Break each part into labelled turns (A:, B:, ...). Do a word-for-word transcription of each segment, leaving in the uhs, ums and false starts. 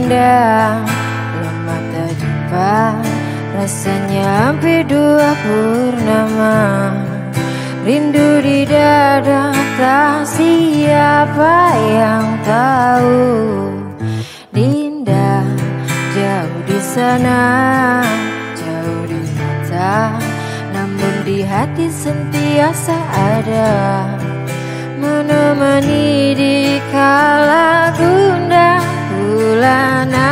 A: Dinda, belum mata jumpa, rasanya hampir dua purnama. Rindu di dada, tak siapa yang tahu. Dinda, jauh di sana, jauh di mata, namun di hati sentiasa ada, menemani di kala gundah gulana.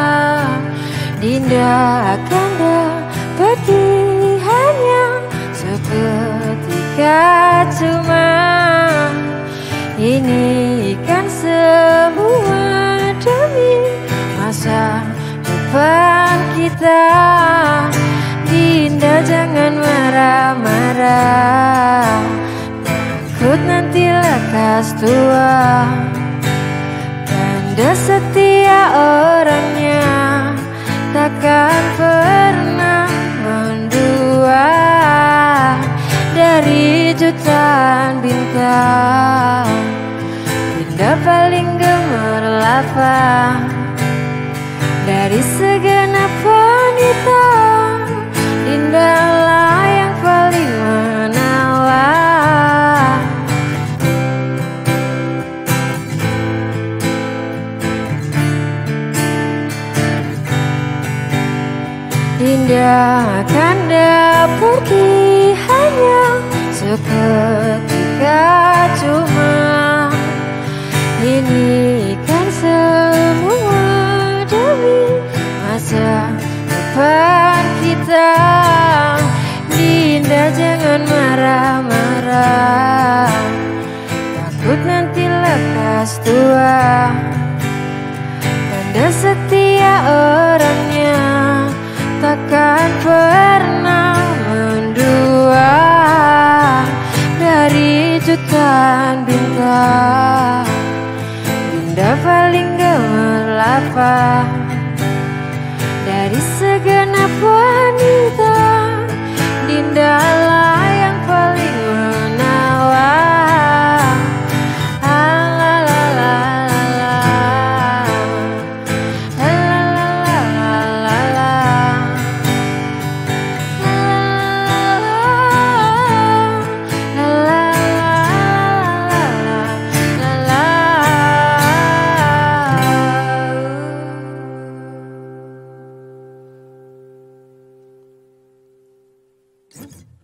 A: Dinda akan pergi hanya seketika, cuma ini kan semua demi masa depan kita. Dinda, jangan marah-marah, takut nanti lekas tua. Tanda setia orangnya takkan pernah mendua dari jutaan bintang. Dinda paling gemerlap dari segenap wanita. Dinda lah yang paling menawan. Dinda akan pergi hanya seketika, cuma ini kan semua demi masa depan kita. Dinda, jangan marah-marah, takut nanti lekas tua. Tanda setia orangnya takkan pernah mendua dari jutaan bintang. Dinda paling gemerlap dari segenap wanita. Dinda lah yang paling menawan. Ah, la, la, la, la, la. La, la, la, la, la, la.
B: What?